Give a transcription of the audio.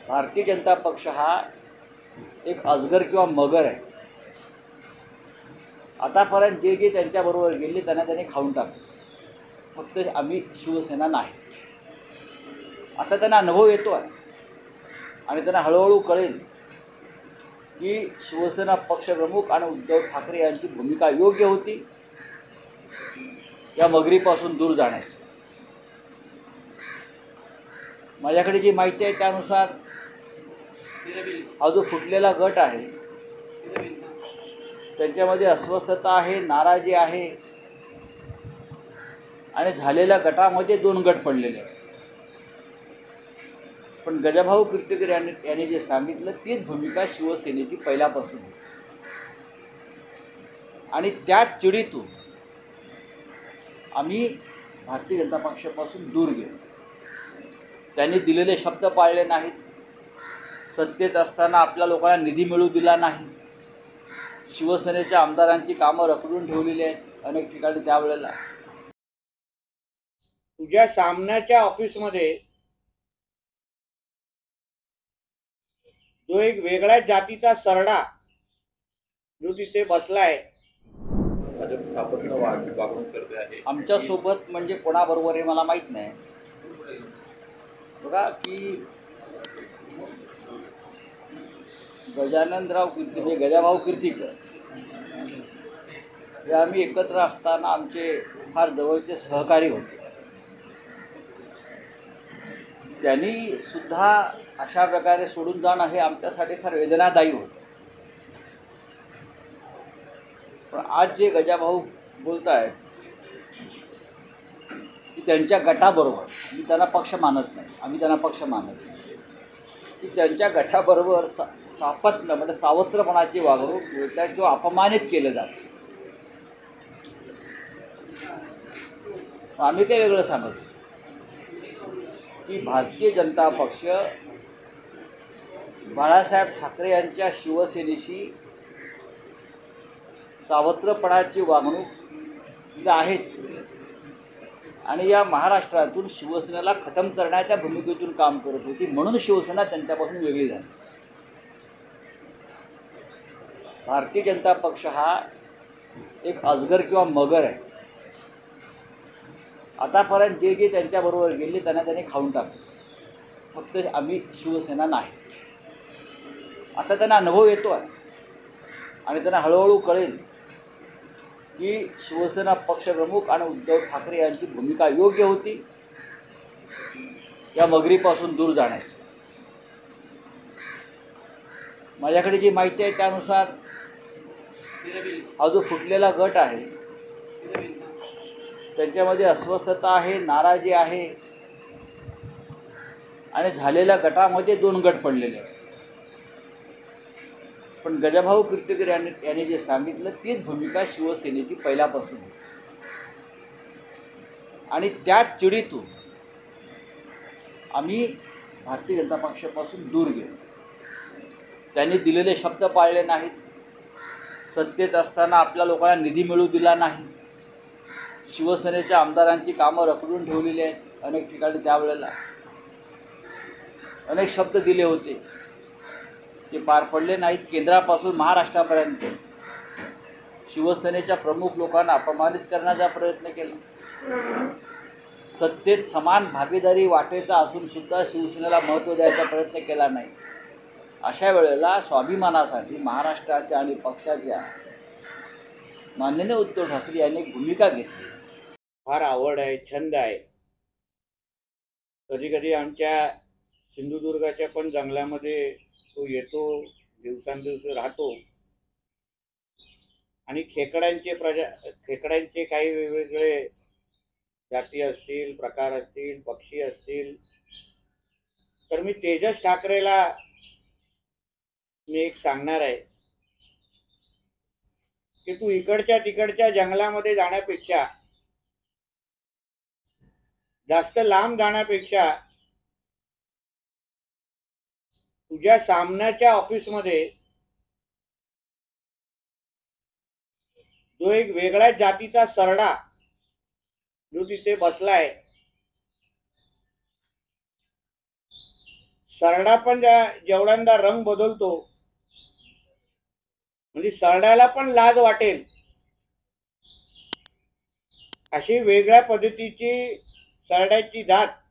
भारतीय जनता पक्ष हा एक अजगर किंवा मगर आहे। आतापर्यंत जे जे त्यांच्याबरोबर गेले त्यांनी खाऊन टाकले, फक्त आम्ही शिवसेना नाही। आता त्यांना अनुभव येतो आहे आणि त्यांना हळूहळू कळेल की शिवसेना पक्षप्रमुख आणि उद्धव ठाकरे यांची भूमिका योग्य होती या मगरीपासून दूर जाण्याची। माझ्याकडे जी माहिती आहे त्यानुसार हा जो फुटलेला गट आहे त्यांच्यामध्ये अस्वस्थता आहे, नाराजी आहे आणि झालेल्या गटामध्ये 2 गट पडलेले आहेत। पण गजाभाऊ कीर्तीकर यांनी जे सांगितलं तीच भूमिका शिवसेनेची पहिल्यापासून आहे आणि त्याच चिडीतून आम्ही भारतीय जनता पक्षापासून दूर गेलो। त्यांनी दिलेले शब्द पाळले नाहीत, सत्तेत असताना आपल्या लोकांना निधी मिळू दिला नाही, शिवसेनेच्या आमदारांची कामं रखडून ठेवलेली आहेत अनेक ठिकाणी। त्यावेळेला तुझ्या सामन्याच्या ऑफिसमध्ये जो एक वेगळ्या जातीचा सरडा जो तिथे बसलाय, वागणूक करते आहे। आमच्या सोबत म्हणजे कोणाबरोबर हे मला माहीत नाही। बघा की गजाननराव कीर्ती गजाभाऊ कीर्तीकर हे आम्ही एकत्र असताना आमचे फार जवळचे सहकारी होते। त्यांनी सुद्धा अशा प्रकारे सोडून जाणं हे आमच्यासाठी फार वेदनादायी होतं। पण आज जे गजाभाऊ बोलत आहेत की त्यांच्या गटाबरोबर, मी त्यांना पक्ष मानत नाही, आम्ही त्यांना पक्ष मानत नाही, की त्यांच्या गटाबरोबर सापत्न म्हणजे सावत्रपणाची वागणूक मिळतात किंवा अपमानित केलं जातं। आम्ही ते वेगळं सांगतो की भारतीय जनता पक्ष बाळासाहेब ठाकरे यांच्या शिवसेनेशी सावत्रपणाची वागणूक आहेच आणि या महाराष्ट्रातून शिवसेनेला खतम करण्याच्या भूमिकेतून काम करत होती, म्हणून शिवसेना त्यांच्यापासून वेगळी झाली। भारतीय जनता पक्ष हा एक अजगर किंवा मगर आहे। आतापर्यंत जे जे त्यांच्याबरोबर गेले त्यांनी खाऊन टाकले, फक्त आम्ही शिवसेना नाही। आता त्यांना अनुभव येतो आहे आणि त्यांना हळूहळू कळेल की शिवसेना पक्षप्रमुख आणि उद्धव ठाकरे यांची भूमिका योग्य होती या मगरीपासून दूर जाण्याची। माझ्याकडे जी माहिती आहे त्यानुसार हा जो फुटलेला गट आहे त्यांच्यामध्ये अस्वस्थता आहे, नाराजी आहे आणि झालेल्या गटामध्ये 2 गट पडलेले आहेत। पण गजाभाऊ कीर्तीकर यांनी जे सांगितलं तीच भूमिका शिवसेनेची पहिल्यापासून आहे आणि त्याच चिडीतून आम्ही भारतीय जनता पक्षापासून दूर गेलो। त्यांनी दिलेले शब्द पाळले नाहीत, सत्तेत असताना आपल्या लोकांना निधी मिळू दिला नाही, शिवसेनेच्या आमदारांची कामं रखडून ठेवलेली आहेत अनेक ठिकाणी। त्यावेळेला अनेक शब्द दिले होते, ते पार पडले नाहीत। केंद्रापासून महाराष्ट्रापर्यंत शिवसेनेच्या प्रमुख लोकांना अपमानित करण्याचा प्रयत्न केला, सत्तेत समान भागीदारी वाटेचा असून सुद्धा शिवसेनेला महत्त्व द्यायचा प्रयत्न केला नाही। अशा वेळेला स्वाभिमानासाठी महाराष्ट्राच्या आणि पक्षाच्या माननीय उद्धव ठाकरे यांनी एक भूमिका घेतली। फार आवड आहे, छंद आहे। कधी कधी आमच्या सिंधुदुर्गाच्या पण जंगलामध्ये तो येतो, दिवसांदिवस राहतो आणि खेकड्यांचे काही वेगवेगळे जाती असतील, प्रकार असतील, पक्षी असतील, तर मी तेजस ठाकरेला मी एक सांगणार आहे की तू इकडच्या तिकडच्या जंगलामध्ये जाण्यापेक्षा, जास्त लांब जाण्यापेक्षा तुझ्या सामन्याच्या ऑफिसमध्ये जो एक वेगळ्या जातीचा सरडा जो तिथे बसलाय, सरडा पण जेवढ्यांदा रंग बदलतो म्हणजे सरड्याला पण लाज वाटेल अशी वेगळ्या पद्धतीची सरड्याची जात